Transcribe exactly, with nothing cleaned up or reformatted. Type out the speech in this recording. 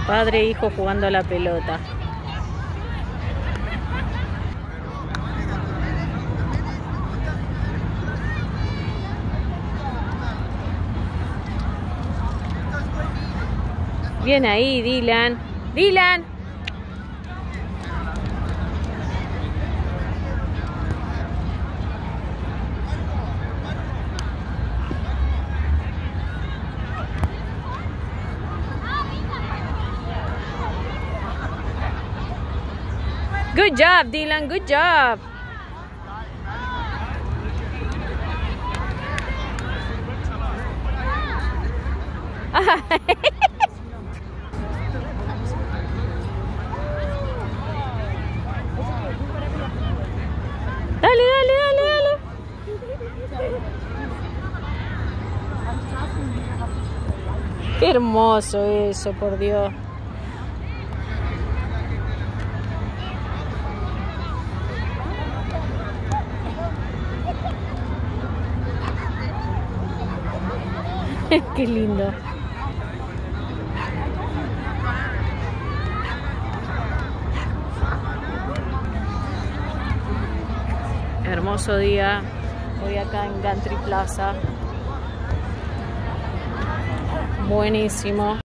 Padre e hijo jugando a la pelota. Bien ahí, Dylan. Dylan. Good job, Dylan. Good job. Dale, dale, dale, dale. Qué hermoso eso, por Dios. Qué lindo. Hermoso día hoy acá en Gantry Plaza. Buenísimo.